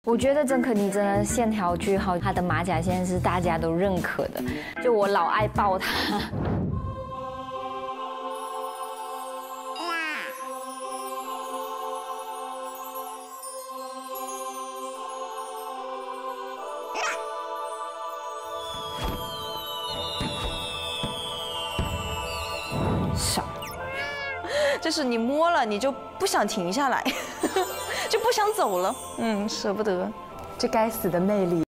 我觉得曾可妮真的线条巨好，她的马甲线是大家都认可的，就我老爱抱她。少， 就是你摸了，你就不想停下来，就不想走了，舍不得。 这该死的魅力。